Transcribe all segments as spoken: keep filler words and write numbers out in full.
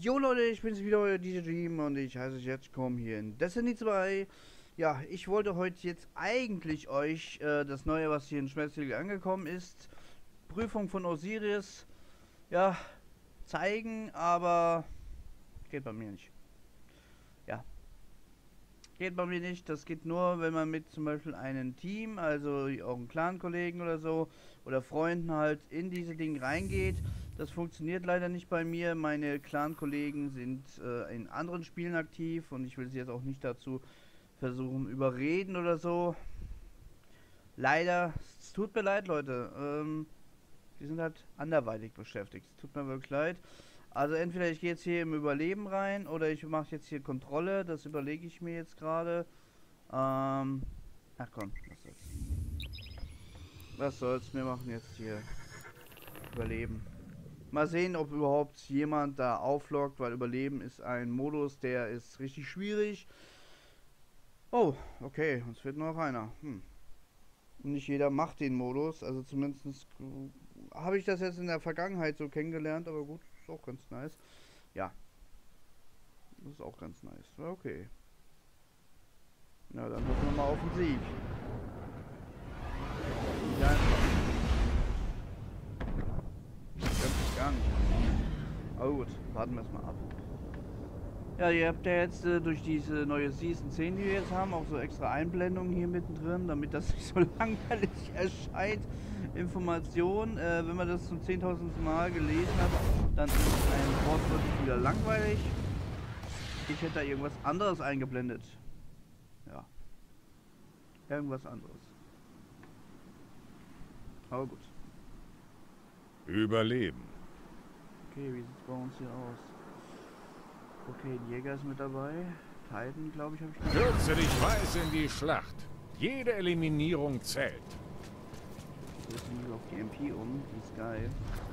Jo Leute, ich bin's wieder, euer D J Dream und ich heiße euch jetzt willkommen hier in Destiny zwei. Ja, ich wollte heute jetzt eigentlich euch äh, das Neue, was hier in Schmelztiegel angekommen ist, Prüfung von Osiris, ja, zeigen, aber geht bei mir nicht. Ja, geht bei mir nicht, das geht nur, wenn man mit zum Beispiel einem Team, also auch einen Clan-Kollegen oder so, oder Freunden halt in diese Dinge reingeht. Das funktioniert leider nicht bei mir. Meine Clan-Kollegen sind äh, in anderen Spielen aktiv und ich will sie jetzt auch nicht dazu versuchen überreden oder so. Leider, es tut mir leid, Leute. Ähm, die sind halt anderweitig beschäftigt. Es tut mir wirklich leid. Also entweder ich gehe jetzt hier im Überleben rein oder ich mache jetzt hier Kontrolle. Das überlege ich mir jetzt gerade. Ähm, ach komm, was soll's. Was soll's, wir machen jetzt hier Überleben. Mal sehen, ob überhaupt jemand da auflockt, weil Überleben ist ein Modus, der ist richtig schwierig. Oh, okay, uns fehlt nur noch einer. Hm. Nicht jeder macht den Modus, also zumindest habe ich das jetzt in der Vergangenheit so kennengelernt, aber gut, ist auch ganz nice. Ja, das ist auch ganz nice. Okay. Na, dann hoffen wir mal auf den Sieg. Ja. Gar nicht. Aber gut, warten wir es mal ab. Ja, ihr habt ja jetzt äh, durch diese neue Season zehn, die wir jetzt haben, auch so extra Einblendungen hier mittendrin, damit das nicht so langweilig erscheint. Information, äh, wenn man das zum zehntausendsten Mal gelesen hat, dann ist ein Wort wirklich wieder langweilig. Ich hätte da irgendwas anderes eingeblendet. Ja. Irgendwas anderes. Aber gut. Überleben. Okay, wie sieht's bei uns hier aus? Okay, ein Jäger ist mit dabei. Titan, glaube ich, habe ich noch. Stürze dich weiß in die Schlacht. Jede Eliminierung zählt. Ich setze mich auf die M P um, die ist geil.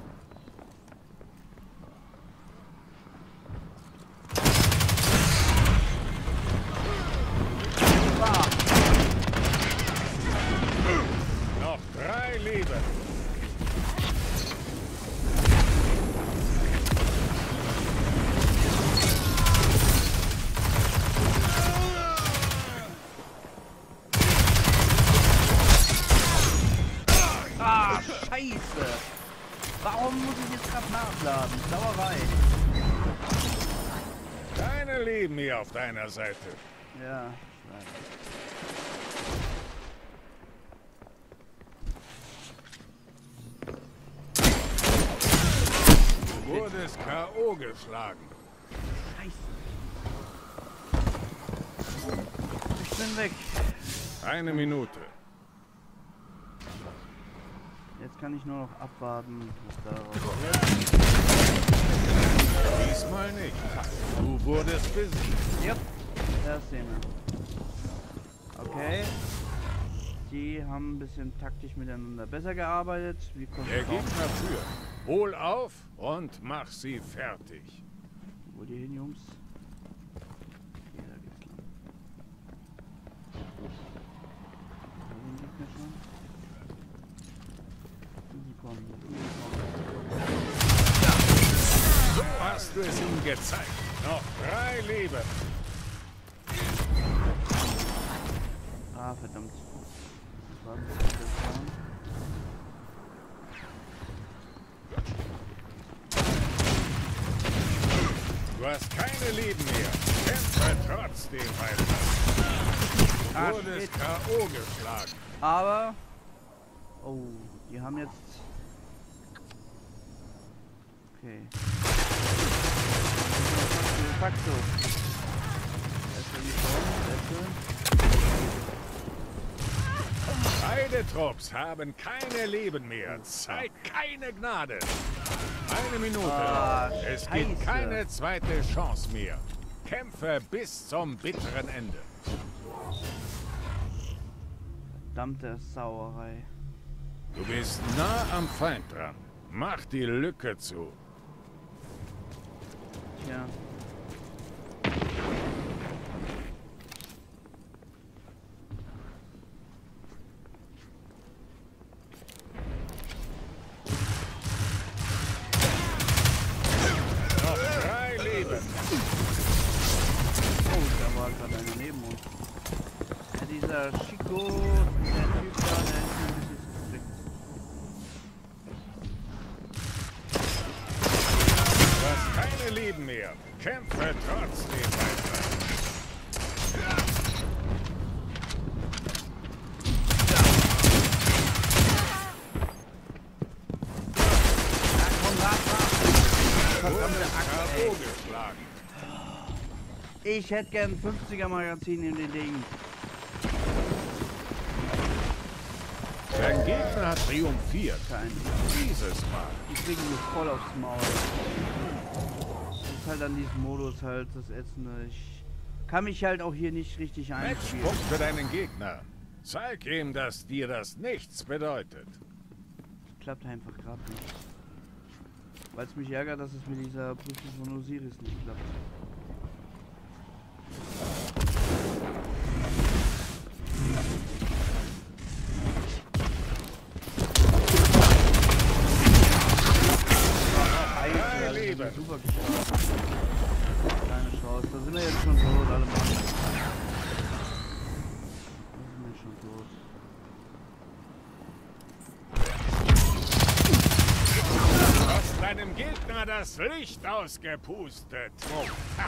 Noch drei Leben. Scheiße! Warum muss ich jetzt gerade nachladen? Sauerei. Keine Leben hier auf deiner Seite. Ja, ich weiß. Du wurdest K O geschlagen. Scheiße. Ich bin weg. Eine Minute. Jetzt kann ich nur noch abwarten, was daraus wird. Diesmal nicht. Du wurdest besiegt. Ja, das sehen wir. Okay. Die haben ein bisschen taktisch miteinander besser gearbeitet. Wir konnten Der kaum- Gegner führt. Hol auf und mach sie fertig. Wo die hin, Jungs? Okay, da geht's lang. Da sind die Gegner schon. Die kommen, die kommen. So hast du es ihm gezeigt. Noch drei Leben. Ah, verdammt. Das war ein bisschen fahren. Du hast keine Leben mehr. Kämpfe trotzdem weiter. Ah, Du wurdest shit. K O geschlagen. Aber... Oh, die haben jetzt... Okay. De facto. Erstmal die Form, sehr schön. Beide Trupps haben keine Leben mehr. Zeig keine Gnade. Eine Minute. Ah, es gibt Scheiße. keine zweite Chance mehr. Kämpfe bis zum bitteren Ende. Verdammte Sauerei. Du bist nah am Feind dran. Mach die Lücke zu. Tja. Noch drei Leben. dieser Chico, der Typ da, der ist ein bisschen suspekt. Du hast keine Leben mehr. Kämpfe trotzdem weiter. Ja, komm, rat, rat. Verdammte Axt, ey. geschlagen. Ich hätte gern ein fünfziger Magazin in den Ding. Dein Gegner hat triumphiert. Kein. Dieses Mal. Die kriegen mich voll aufs Maul. Das ist halt an diesem Modus halt das Ätzende. Ich kann mich halt auch hier nicht richtig einspielen. Matchpunkt für deinen Gegner. Zeig ihm, dass dir das nichts bedeutet. Klappt einfach gerade nicht. Weil es mich ärgert, dass es mit dieser Prüfung von Osiris nicht klappt. Leben. Super gestartet. Keine Chance. Da sind wir jetzt schon tot, alle Mann. Da sind wir schon tot. Du hast deinem Gegner das Licht ausgepustet. Oh.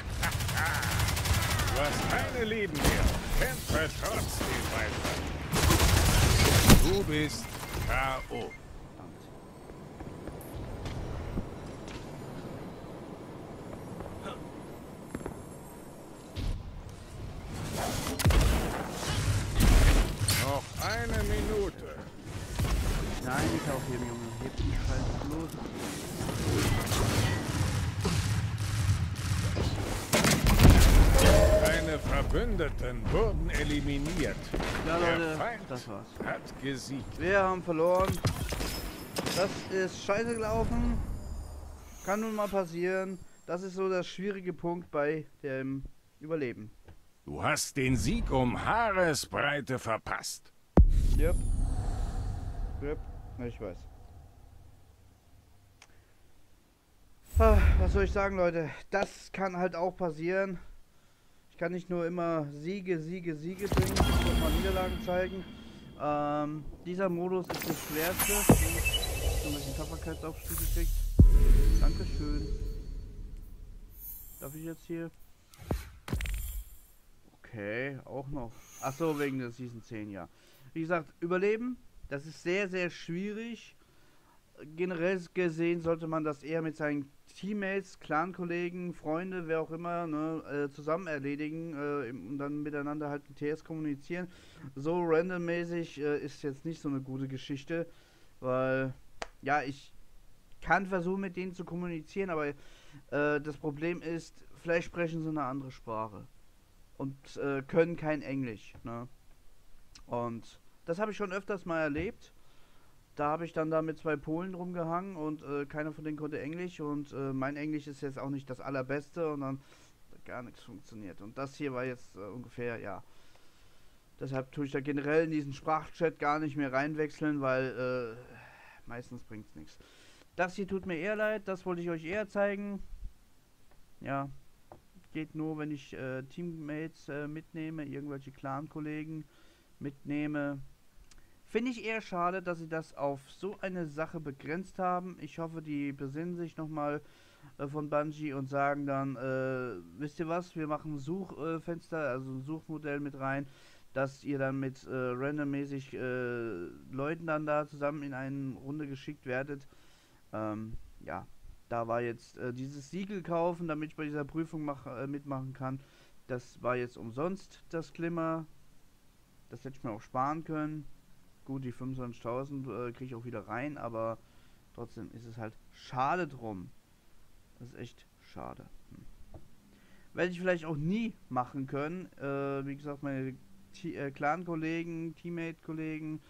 Du hast keine Leben mehr. Kämpfe trotzdem weiter. Du bist K O Noch eine Minute. Nein, ich aufheben, Junge. Heb die Scheiße los. Deine Verbündeten wurden eliminiert. Ja, Der Leute, Feind das war's. hat gesiegt. Wir haben verloren. Das ist scheiße gelaufen. Kann nun mal passieren. Das ist so der schwierige Punkt bei dem Überleben. Du hast den Sieg um Haaresbreite verpasst. Yep. Yep. Ich weiß. Ah, was soll ich sagen, Leute? Das kann halt auch passieren. Ich kann nicht nur immer Siege, Siege, Siege bringen. Ich muss mal Niederlagen zeigen. Ähm, dieser Modus ist der schwerste. Ich habe einen Tapferkeitsaufstieg gekriegt. Dankeschön. Darf ich jetzt hier? Okay, auch noch. Achso, wegen der Season zehn, ja. Wie gesagt, Überleben, das ist sehr, sehr schwierig. Generell gesehen sollte man das eher mit seinen Teammates, Clan-Kollegen, Freunde, wer auch immer, ne, äh, zusammen erledigen äh, und dann miteinander halt mit T S kommunizieren. So randommäßig äh, ist jetzt nicht so eine gute Geschichte, weil, ja, ich kann versuchen mit denen zu kommunizieren, aber äh, das Problem ist, vielleicht sprechen sie eine andere Sprache und äh, können kein Englisch, ne? Und das habe ich schon öfters mal erlebt. Da habe ich dann da mit zwei Polen rumgehangen und äh, keiner von denen konnte Englisch und äh, mein Englisch ist jetzt auch nicht das allerbeste und dann hat gar nichts funktioniert. Und das hier war jetzt äh, ungefähr, ja. Deshalb tue ich da generell in diesen Sprachchat gar nicht mehr reinwechseln, weil äh, meistens bringt es nichts. Das hier tut mir eher leid, das wollte ich euch eher zeigen. Ja, geht nur, wenn ich äh, Teammates äh, mitnehme, irgendwelche Clan-Kollegen mitnehme. Finde ich eher schade, dass sie das auf so eine Sache begrenzt haben. Ich hoffe, die besinnen sich nochmal äh, von Bungie und sagen dann, äh, wisst ihr was, wir machen ein Suchfenster, äh, also ein Suchmodell mit rein, dass ihr dann mit äh, randommäßig äh, Leuten dann da zusammen in eine Runde geschickt werdet. Ähm, ja, da war jetzt äh, dieses Siegel kaufen, damit ich bei dieser Prüfung mach, äh, mitmachen kann. Das war jetzt umsonst, das Glimmer. Das hätte ich mir auch sparen können. Gut, die fünfundzwanzigtausend äh, kriege ich auch wieder rein, aber trotzdem ist es halt schade drum. Das ist echt schade. Hm. Werde ich vielleicht auch nie machen können. Äh, wie gesagt, meine äh, Clan-Kollegen, Teammate-Kollegen,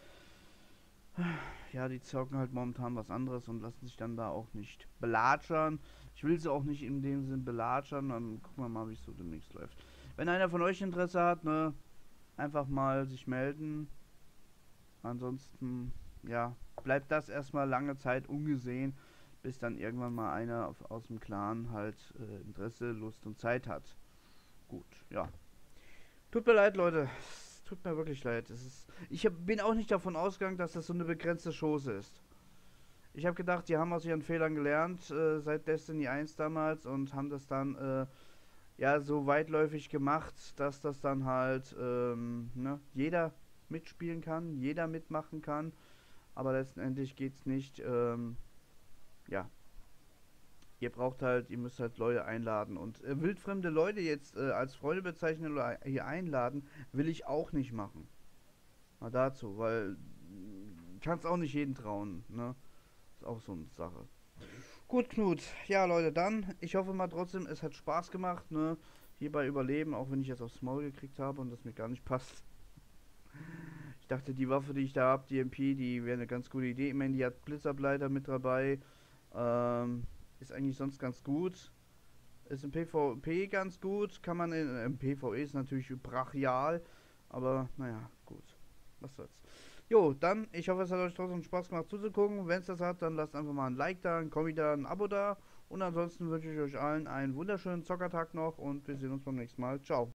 ja, die zocken halt momentan was anderes und lassen sich dann da auch nicht belatschern. Ich will sie auch nicht in dem Sinn belatschern, dann gucken wir mal, wie es so demnächst läuft. Wenn einer von euch Interesse hat, ne, einfach mal sich melden. Ansonsten, ja, bleibt das erstmal lange Zeit ungesehen, bis dann irgendwann mal einer auf, aus dem Clan halt äh, Interesse, Lust und Zeit hat. Gut, ja. Tut mir leid, Leute. Es tut mir wirklich leid. Es ist, ich hab, bin auch nicht davon ausgegangen, dass das so eine begrenzte Chose ist. Ich habe gedacht, die haben aus ihren Fehlern gelernt, äh, seit Destiny eins damals und haben das dann, äh, ja, so weitläufig gemacht, dass das dann halt, ähm, ne, jeder mitspielen kann, jeder mitmachen kann. Aber letztendlich geht's nicht, ähm, ja. Ihr braucht halt, ihr müsst halt Leute einladen. Und äh, wildfremde Leute jetzt äh, als Freunde bezeichnen oder hier einladen, will ich auch nicht machen. Mal dazu, weil kannst auch nicht jeden trauen, ne? Ist auch so eine Sache. Gut, Knut. Ja, Leute, dann, ich hoffe mal trotzdem, es hat Spaß gemacht, ne? Hier bei Überleben, auch wenn ich jetzt aufs Maul gekriegt habe und das mir gar nicht passt. Ich dachte, die Waffe, die ich da habe, die M P, die wäre eine ganz gute Idee. Ich meine, die hat Blitzableiter mit dabei. Ähm, ist eigentlich sonst ganz gut. Ist im PvP ganz gut. Kann man in, im PvE ist natürlich brachial. Aber naja, gut. Was soll's. Jo, dann, ich hoffe, es hat euch trotzdem Spaß gemacht zuzugucken. Wenn es das hat, dann lasst einfach mal ein Like da, ein Kommi da, ein Abo da. Und ansonsten wünsche ich euch allen einen wunderschönen Zockertag noch und wir sehen uns beim nächsten Mal. Ciao.